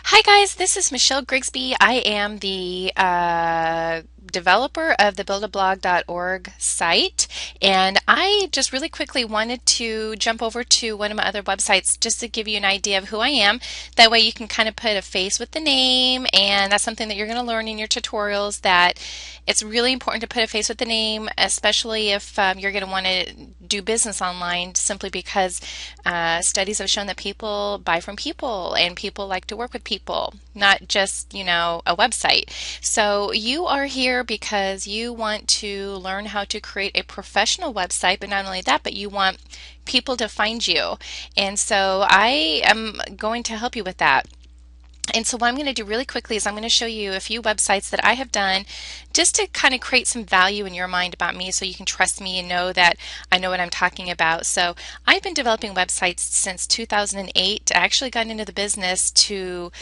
Hi guys, this is Michelle Grigsby. I am the developer of the buildablog.org site, and I just really quickly wanted to jump over to one of my other websites just to give you an idea of who I am. That way you can kind of put a face with the name, and that's something that you're going to learn in your tutorials, that it's really important to put a face with the name, especially if you're going to want to do business online, simply because studies have shown that people buy from people and people like to work with people, not just, a website. So you are here because you want to learn how to create a professional website, but not only that, but you want people to find you. And so I am going to help you with that. And so what I'm going to do really quickly is I'm going to show you a few websites that I have done just to kind of create some value in your mind about me, so you can trust me and know that I know what I'm talking about. So I've been developing websites since 2008. I actually got into the business to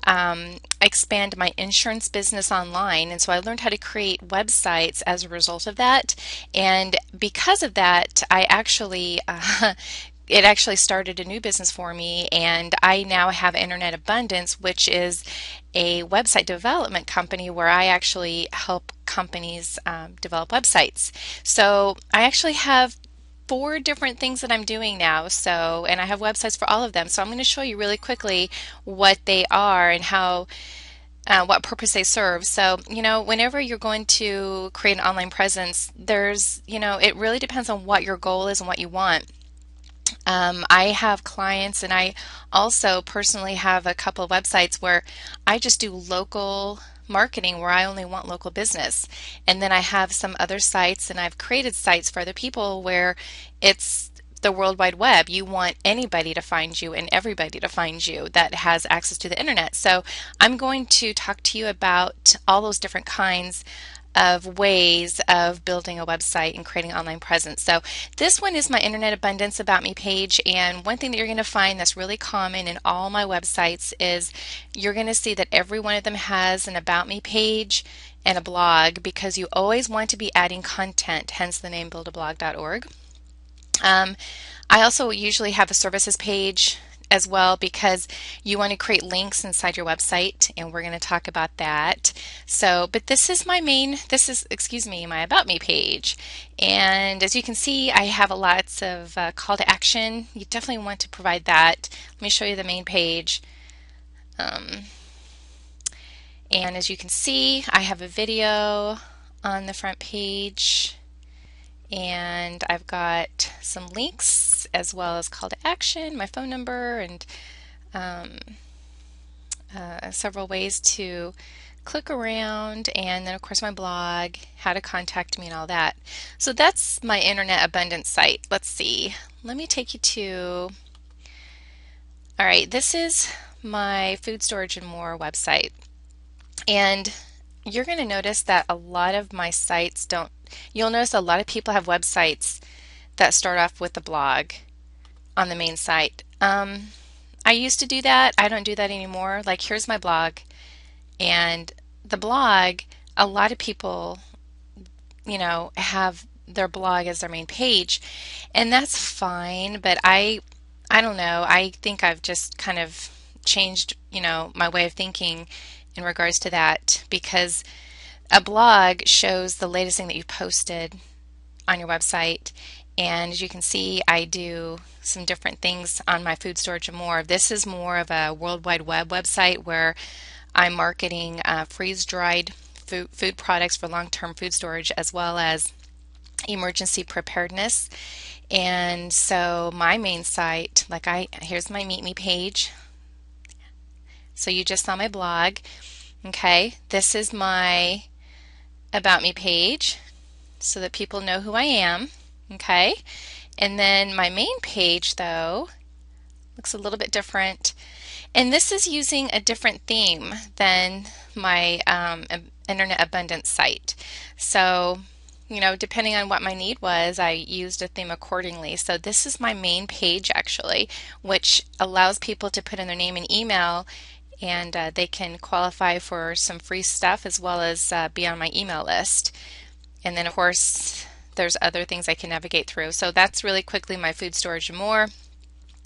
expand my insurance business online. And so I learned how to create websites as a result of that. And because of that, I actually it actually started a new business for me, and I now have InternetAbundance, which is a website development company where I actually help companies develop websites. So I actually have four different things that I'm doing now, and I have websites for all of them. So I'm going to show you really quickly what they are and how what purpose they serve. So, whenever you're going to create an online presence, it really depends on what your goal is and what you want. I have clients, and I also personally have a couple of websites where I just do local marketing, where I only want local business. And then I have some other sites, and I've created sites for other people where it's the World Wide Web. You want anybody to find you and everybody to find you that has access to the internet. So I'm going to talk to you about all those different kinds of ways of building a website and creating an online presence. So this one is my InternetAbundance About Me page, and one thing that you're going to find that's really common in all my websites is you're going to see that every one of them has an About Me page and a blog, because you always want to be adding content, hence the name buildablog.org. I also usually have a services page as well, because you want to create links inside your website, and we're going to talk about that. So, but this is my my About Me page. And as you can see, I have lots of call to action. You definitely want to provide that. Let me show you the main page. And as you can see, I have a video on the front page, and I've got some links as well as call to action, my phone number, and several ways to click around, and then of course my blog, how to contact me, and all that. So that's my InternetAbundance site. Let's see. Let me take you to, all right, this is my Food Storage and More website. And you're going to notice that a lot of my sites don't, you'll notice a lot of people have websites that start off with a blog on the main site. I used to do that. I don't do that anymore. Like, here's my blog, and the blog, a lot of people, have their blog as their main page, and that's fine, but I don't know. I think I've just kind of changed, my way of thinking in regards to that, because a blog shows the latest thing that you posted on your website. And as you can see, I do some different things on my Food Storage and More. This is more of a World Wide Web website where I'm marketing freeze-dried food products for long-term food storage, as well as emergency preparedness. And so my main site, here's my Meet Me page. So you just saw my blog. Okay, this is my About Me page, so that people know who I am. Okay, and then my main page, though, looks a little bit different, and this is using a different theme than my InternetAbundance site. So, depending on what my need was, I used a theme accordingly. So this is my main page, actually, which allows people to put in their name and email, and they can qualify for some free stuff, as well as be on my email list. And then of course there's other things I can navigate through. So that's really quickly my Food Storage and More.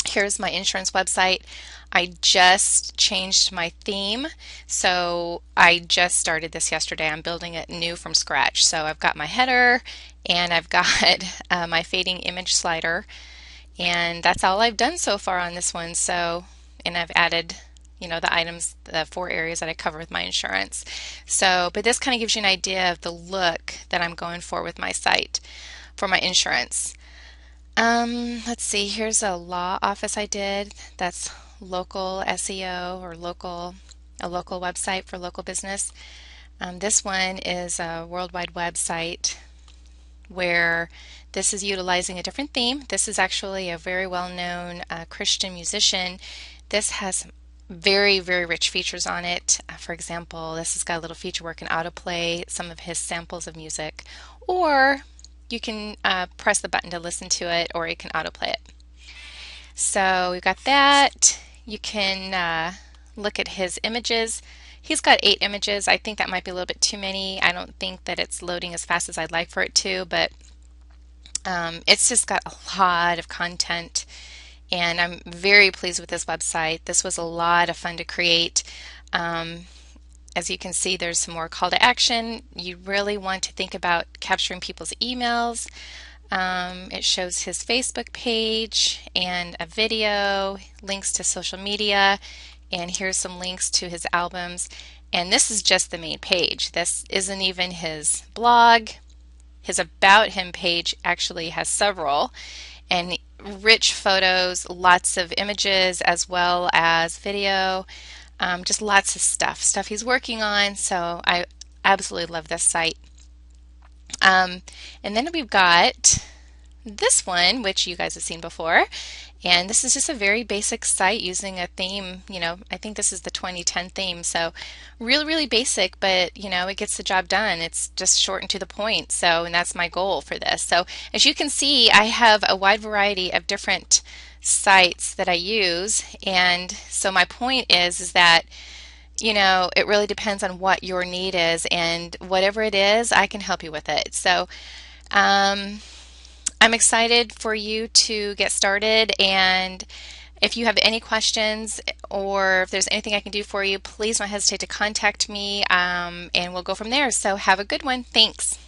Here's my insurance website. I just changed my theme, so I just started this yesterday. I'm building it new from scratch. So I've got my header and I've got my fading image slider, and that's all I've done so far on this one. So, and I've added, the items, the 4 areas that I cover with my insurance. So, but this kind of gives you an idea of the look that I'm going for with my site for my insurance. Let's see, here's a law office I did. That's local SEO, or a local website for local business. This one is a worldwide website where this is utilizing a different theme. This is actually a very well-known Christian musician. This has very, very rich features on it. For example, this has got a little feature where it can autoplay some of his samples of music, or you can press the button to listen to it, or it can autoplay it. So we've got that. You can look at his images. He's got 8 images. I think that might be a little bit too many. I don't think that it's loading as fast as I'd like for it to, but it's just got a lot of content, and I'm very pleased with this website. This was a lot of fun to create. As you can see, there's some more call to action. You really want to think about capturing people's emails. It shows his Facebook page and a video, links to social media, and here's some links to his albums. And this is just the main page. This isn't even his blog. His About Him page actually has several, and rich photos, lots of images, as well as video. Just lots of stuff he's working on. So I absolutely love this site. And then we've got this one, which you guys have seen before, and this is just a very basic site using a theme. I think this is the 2010 theme, so really basic, but it gets the job done. It's just short and to the point. So, and that's my goal for this. So as you can see, I have a wide variety of different sites that I use, and so my point is that it really depends on what your need is, and whatever it is, I can help you with it. So I'm excited for you to get started, and if you have any questions or if there's anything I can do for you, please don't hesitate to contact me, and we'll go from there. So have a good one. Thanks.